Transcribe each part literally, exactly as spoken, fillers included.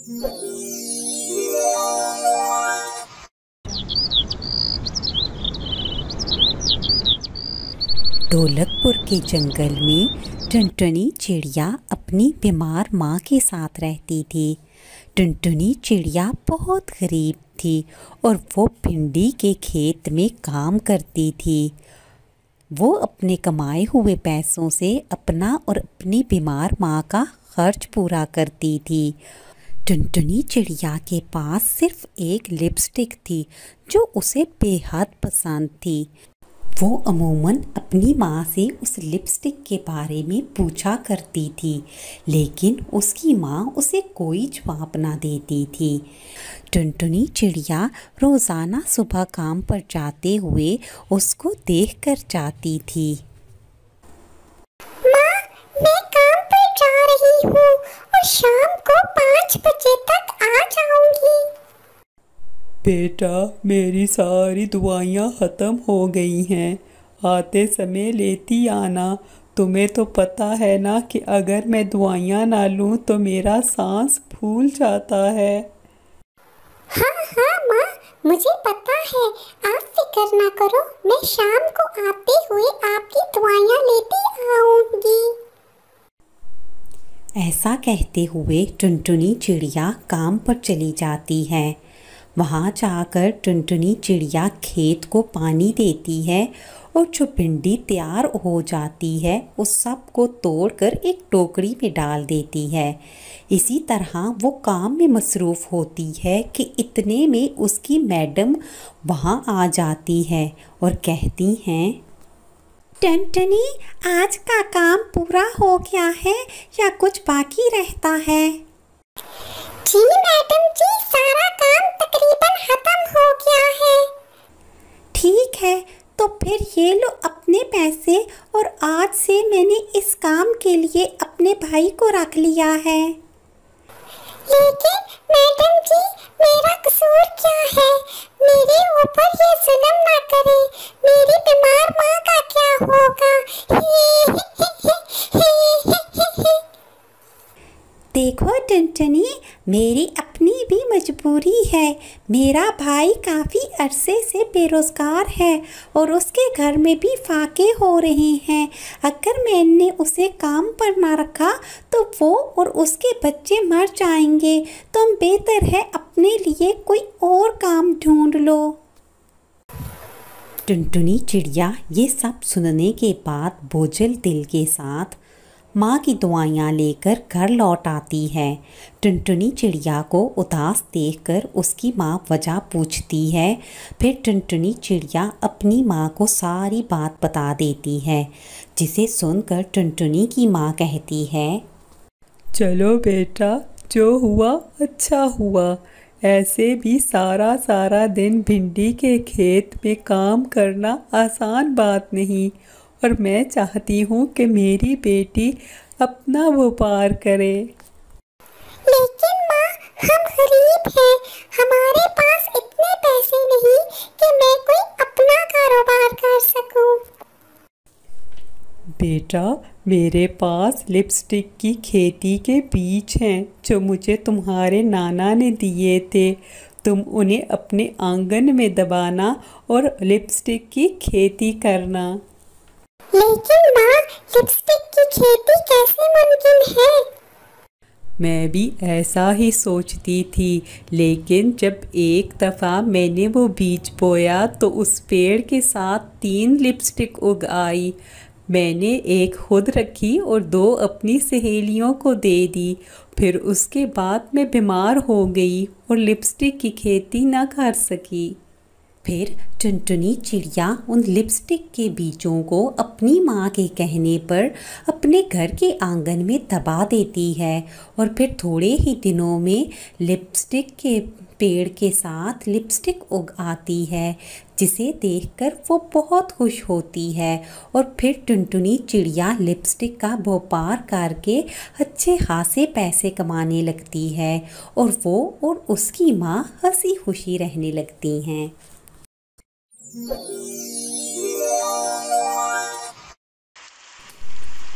ढोलकपुर के जंगल में टुनटुनी चिड़िया अपनी बीमार माँ के साथ रहती थी। टुनटुनी चिड़िया बहुत गरीब थी और वो भिंडी के खेत में काम करती थी। वो अपने कमाए हुए पैसों से अपना और अपनी बीमार माँ का खर्च पूरा करती थी। टुनटुनी चिड़िया के पास सिर्फ एक लिपस्टिक थी जो उसे बेहद पसंद थी। वो अमूमन अपनी माँ से उस लिपस्टिक के बारे में पूछा करती थी, लेकिन उसकी माँ उसे कोई जवाब ना देती थी। टुनटुनी चिड़िया रोज़ाना सुबह काम पर जाते हुए उसको देखकर जाती थी। माँ, मैं काम पर जा रही हूँ और शाम को पाँच बजे तक आ जाऊंगी। बेटा, मेरी सारी दवाइयाँ ख़त्म हो गई हैं, आते समय लेती आना। तुम्हें तो पता है ना कि अगर मैं दवाइयाँ ना लूँ तो मेरा सांस फूल जाता है। हाँ हाँ माँ, मुझे पता है, आप फिक्र ना करो, मैं शाम को आते हुए आपकी दवाइयाँ लेती आऊँगी। ऐसा कहते हुए टुनटुनी चिड़िया काम पर चली जाती है। वहाँ जाकर टुनटुनी चिड़िया खेत को पानी देती है और जो भिंडी तैयार हो जाती है उस सब को तोड़कर एक टोकरी में डाल देती है। इसी तरह वो काम में मसरूफ़ होती है कि इतने में उसकी मैडम वहाँ आ जाती है और कहती हैं, टुनटुनी, आज का काम पूरा हो गया है या कुछ बाकी रहता है? जी मैडम जी, सारा काम तकरीबन खत्म हो गया है। ठीक है, तो फिर ये लो अपने पैसे, और आज से मैंने इस काम के लिए अपने भाई को रख लिया है। लेकिन मैडम जी, मेरा कसूर क्या है? मेरे ऊपर ये जुल्म ना करें, मेरी बीमार माँ का क्या होगा? देखो टुनटुनी, मेरी अपनी भी मजबूरी है। मेरा भाई काफ़ी अरसे से बेरोज़गार है और उसके घर में भी फाके हो रहे हैं। अगर मैंने उसे काम पर ना रखा तो वो और उसके बच्चे मर जाएंगे। तुम बेहतर है अपने लिए कोई और काम ढूंढ लो। टुनटुनी चिड़िया ये सब सुनने के बाद बोझल दिल के साथ माँ की दवाइयाँ लेकर घर लौट आती है। टुनटुनी चिड़िया को उदास देखकर उसकी माँ वजह पूछती है। फिर टुनटुनी चिड़िया अपनी माँ को सारी बात बता देती है, जिसे सुनकर टुनटुनी की माँ कहती है, चलो बेटा, जो हुआ अच्छा हुआ। ऐसे भी सारा सारा दिन भिंडी के खेत में काम करना आसान बात नहीं, और मैं चाहती हूँ कि मेरी बेटी अपना व्यापार करे। लेकिन माँ, हम गरीब हैं, हमारे पास इतने पैसे नहीं कि मैं कोई अपना कारोबार कर सकूं। बेटा, मेरे पास लिपस्टिक की खेती के बीज हैं जो मुझे तुम्हारे नाना ने दिए थे। तुम उन्हें अपने आंगन में दबाना और लिपस्टिक की खेती करना। लेकिन माँ, लिपस्टिक की खेती कैसे मुमकिन है? मैं भी ऐसा ही सोचती थी, लेकिन जब एक दफ़ा मैंने वो बीज बोया तो उस पेड़ के साथ तीन लिपस्टिक उग आई। मैंने एक खुद रखी और दो अपनी सहेलियों को दे दी। फिर उसके बाद मैं बीमार हो गई और लिपस्टिक की खेती ना कर सकी। फिर टुनटुनी चिड़िया उन लिपस्टिक के बीजों को अपनी माँ के कहने पर अपने घर के आंगन में दबा देती है और फिर थोड़े ही दिनों में लिपस्टिक के पेड़ के साथ लिपस्टिक उग आती है, जिसे देखकर वो बहुत खुश होती है। और फिर टुनटुनी चिड़िया लिपस्टिक का व्यापार करके अच्छे खासे पैसे कमाने लगती है और वो और उसकी माँ हंसी खुशी रहने लगती हैं।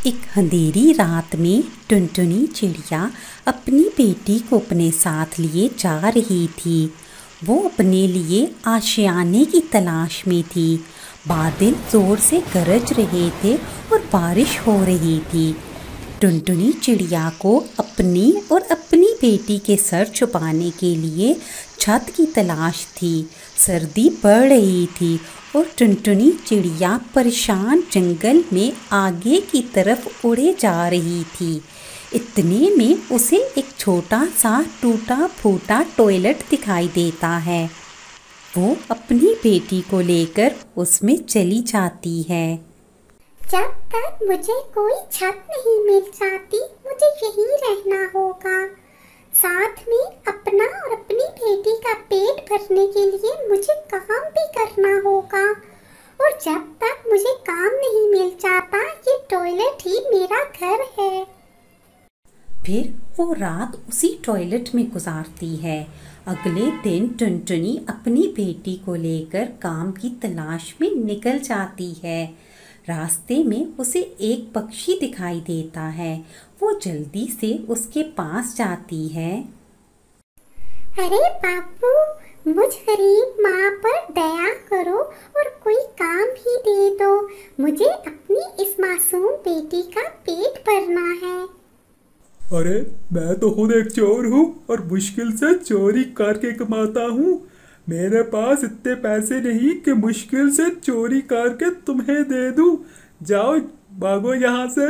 एक अंधेरी रात में टुनटुनी चिड़िया अपनी बेटी को अपने साथ लिए जा रही थी। वो अपने लिए आशियाने की तलाश में थी। बादल ज़ोर से गरज रहे थे और बारिश हो रही थी। टुनटुनी चिड़िया को अपनी और अपनी बेटी के सर छुपाने के लिए छत की तलाश थी। सर्दी बढ़ रही थी और टुनटुनी चिड़िया परेशान जंगल में आगे की तरफ उड़े जा रही थी। इतने में उसे एक छोटा सा टूटा फूटा टॉयलेट दिखाई देता है। वो अपनी बेटी को लेकर उसमें चली जाती है। जब तक मुझे कोई छत नहीं मिल जाती मुझे यहीं रहना होगा। साथ में अपना और अपनी बेटी का पेट भरने के लिए मुझे काम भी करना होगा। और जब तक मुझे काम नहीं मिल जाता ये टॉयलेट ही मेरा घर है। फिर वो रात उसी टॉयलेट में गुजारती है। अगले दिन टुनटुनी अपनी बेटी को लेकर काम की तलाश में निकल जाती है। रास्ते में उसे एक पक्षी दिखाई देता है। वो जल्दी से उसके पास जाती है। अरे बापू, मुझ गरीब माँ पर दया करो और कोई काम ही दे दो। मुझे अपनी इस मासूम बेटी का पेट भरना है। अरे मैं तो खुद एक चोर हूँ और मुश्किल से चोरी करके कमाता हूँ। मेरे पास इतने पैसे नहीं कि मुश्किल से चोरी करके तुम्हें दे दूँ। जाओ भागो यहाँ से।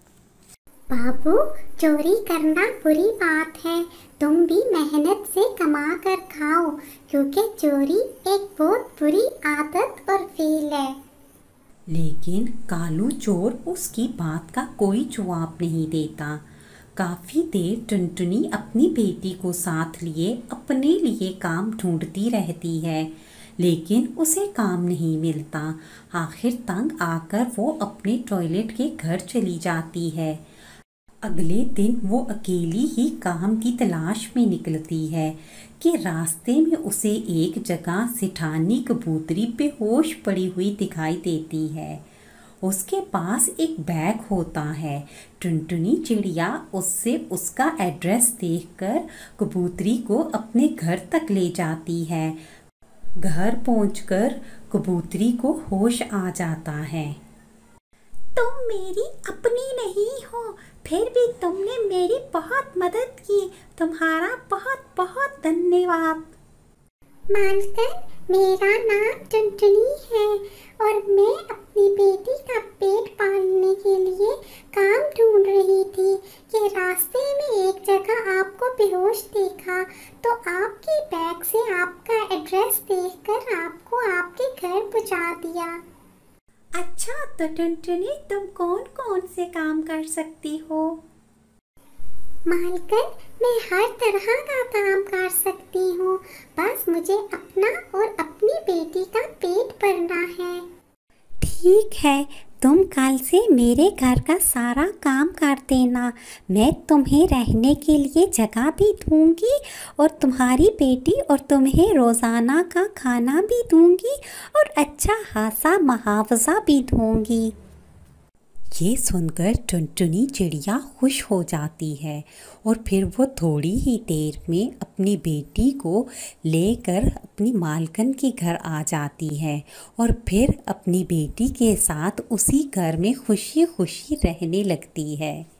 बाबू, चोरी करना बुरी बात है। तुम भी मेहनत से कमा कर खाओ, क्योंकि चोरी एक बहुत बुरी आदत और फेल है। लेकिन कालू चोर उसकी बात का कोई जवाब नहीं देता। काफ़ी देर टुनटुनी अपनी बेटी को साथ लिए अपने लिए काम ढूंढती रहती है, लेकिन उसे काम नहीं मिलता। आखिर तंग आकर वो अपने टॉयलेट के घर चली जाती है। अगले दिन वो अकेली ही काम की तलाश में निकलती है कि रास्ते में उसे एक जगह सिठानी कबूतरी बेहोश पड़ी हुई दिखाई देती है। उसके पास एक बैग होता है। टुनटुनी चिड़िया उससे उसका एड्रेस देखकर कबूतरी को अपने घर तक ले जाती है। घर पहुंचकर कबूतरी को होश आ जाता है। तुम मेरी अपनी नहीं हो, फिर भी तुमने मेरी बहुत मदद की। तुम्हारा बहुत बहुत धन्यवाद। मालकिन, मेरा नाम टुनटुनी है और मैं अपनी बेटी का पेट पालने के लिए काम ढूंढ रही थी कि रास्ते में एक जगह आपको बेहोश देखा, तो आपके बैग से आपका एड्रेस देखकर आपको आपके घर पहुंचा दिया। अच्छा, तो टुनटुनी तुम कौन कौन से काम कर सकती हो? मालकिन, मैं हर तरह का काम कर सकती हूँ, बस मुझे अपना और अपनी बेटी का पेट भरना है। ठीक है, तुम कल से मेरे घर का सारा काम कर देना। मैं तुम्हें रहने के लिए जगह भी दूंगी और तुम्हारी बेटी और तुम्हें रोज़ाना का खाना भी दूंगी और अच्छा खासा मुआवजा भी दूंगी। ये सुनकर टुनटुनी चिड़िया खुश हो जाती है और फिर वो थोड़ी ही देर में अपनी बेटी को लेकर अपनी मालकिन के घर आ जाती है और फिर अपनी बेटी के साथ उसी घर में खुशी खुशी रहने लगती है।